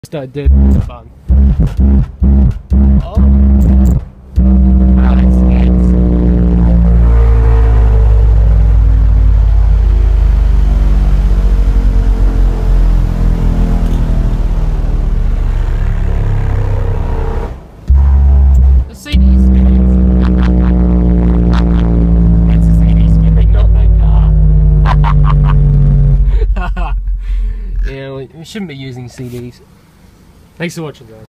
Started doing the fun. Oh. Wow, that's the CD spinning. That's the CD spinning, not my car. Yeah, we shouldn't be using CDs. Thanks for watching, guys.